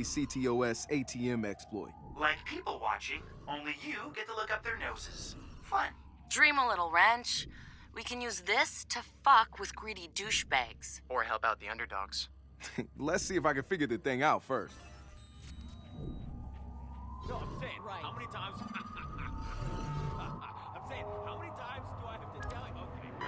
CTOS ATM exploit. Like people watching, only you get to look up their noses. Fun. Dream a little, Wrench. We can use this to fuck with greedy douchebags. Or help out the underdogs. Let's see if I can figure the thing out first. No, I'm saying, right. How many times? I'm saying, how many times do I have to tell you? Okay.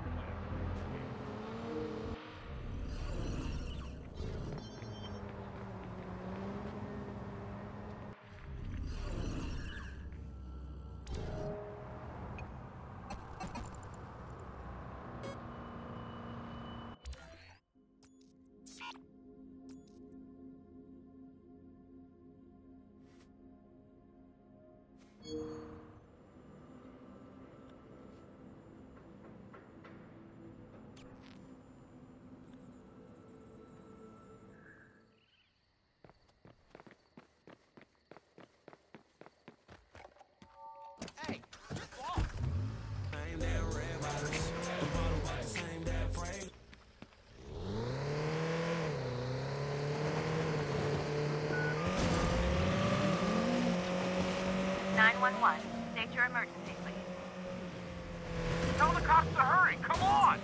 Hey, good ball. Same damn red bottoms. The bottle about the same damn frame. State your emergency, please. Tell the cops to hurry. Come on.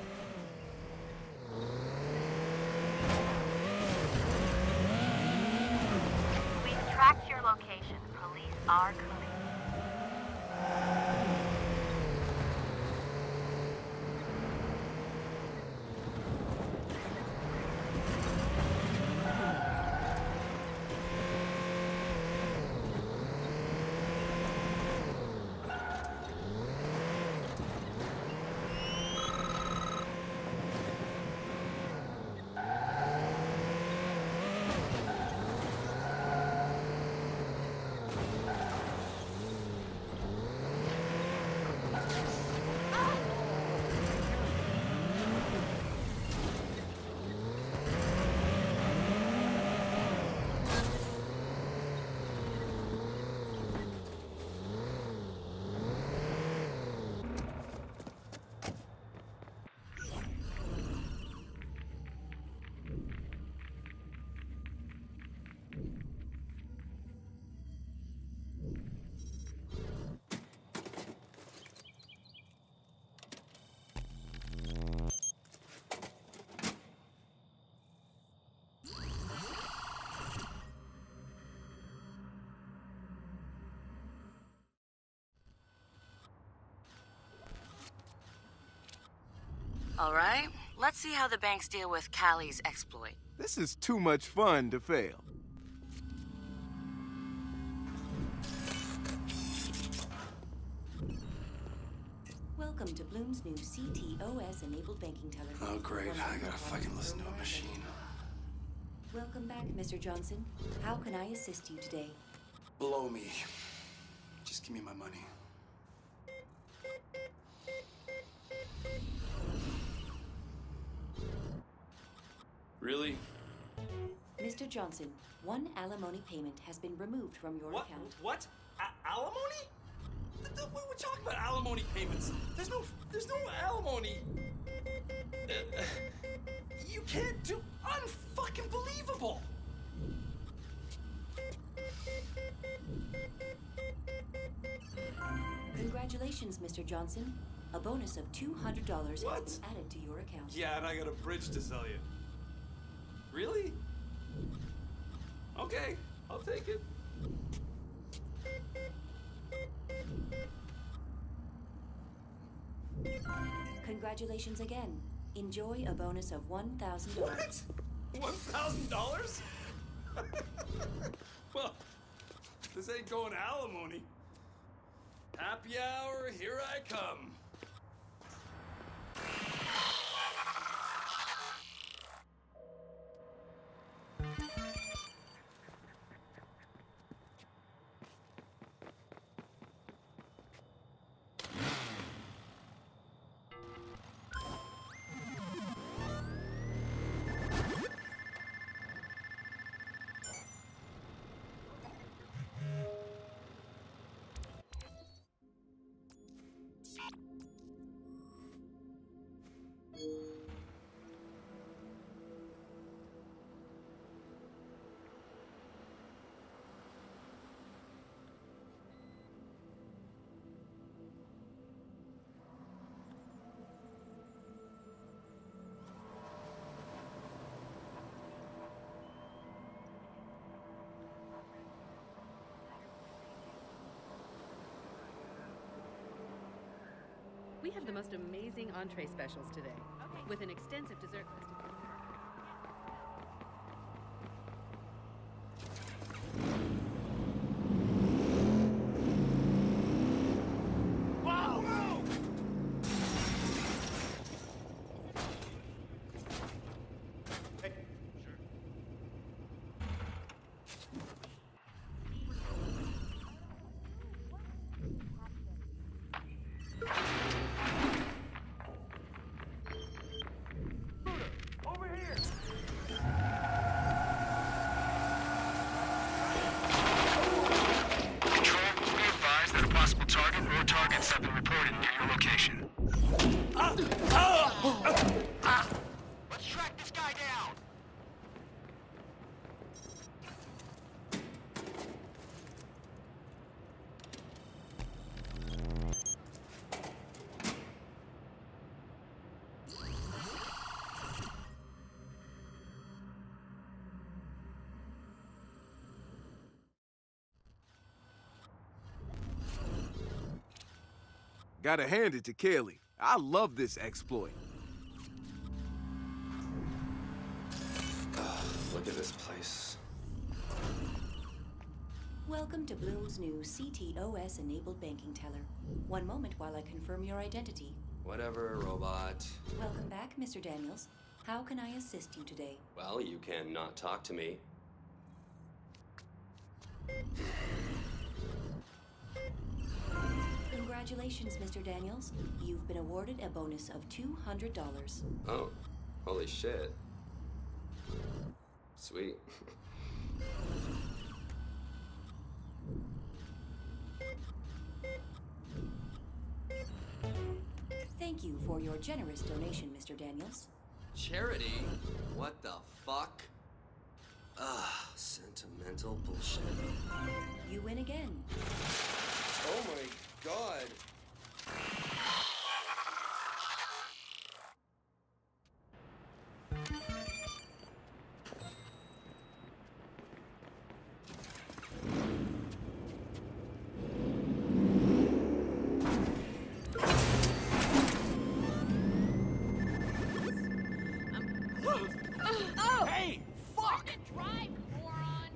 We've tracked your location. Police are coming. All right, let's see how the banks deal with Callie's exploit. This is too much fun to fail. Welcome to Bloom's new CTOS-enabled banking teller. Oh, great. I gotta fucking listen to a machine. Welcome back, Mr. Johnson. How can I assist you today? Blow me. Just give me my money. Really? Mr. Johnson, one alimony payment has been removed from your account. What? Alimony? What are we talking about? Alimony payments? There's no alimony. You can't do. Unfucking believable. Congratulations, Mr. Johnson. A bonus of $200 has been added to your account. Yeah, and I got a bridge to sell you. Really? Okay, I'll take it. Congratulations again. Enjoy a bonus of $1,000. What? $1,000? Well, this ain't going alimony. Happy hour, here I come. have the most amazing entree specials today, with an extensive dessert list. Targets have been reported near your location. Let's track this guy down! Gotta hand it to Kaylee. I love this exploit. Look at this place. Welcome to Bloom's new CTOS-enabled banking teller. One moment while I confirm your identity. Whatever, robot. Welcome back, Mr. Daniels. How can I assist you today? Well, you can not talk to me. Congratulations, Mr. Daniels. You've been awarded a bonus of $200. Oh, holy shit. Sweet. Thank you for your generous donation, Mr. Daniels. Charity? What the fuck? Ugh, sentimental bullshit. You win again. Oh my god. Hey! Fuck! Drive, moron!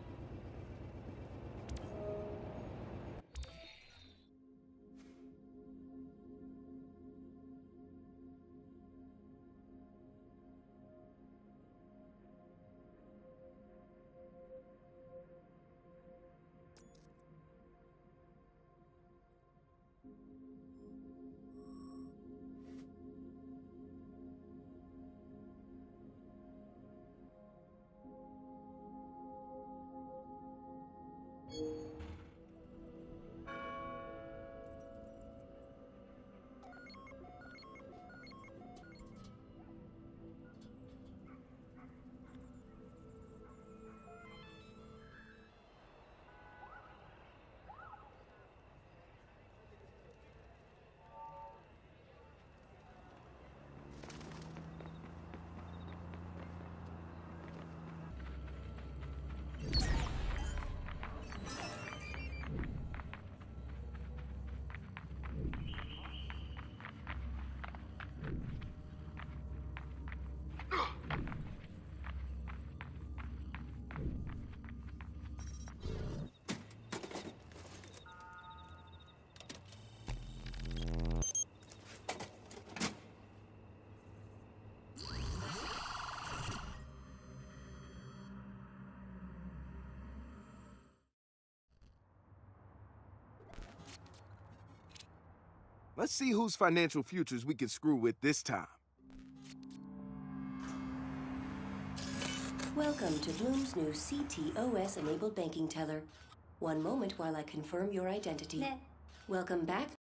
Let's see whose financial futures we can screw with this time. Welcome to Bloom's new CTOS-enabled banking teller. One moment while I confirm your identity. Welcome back.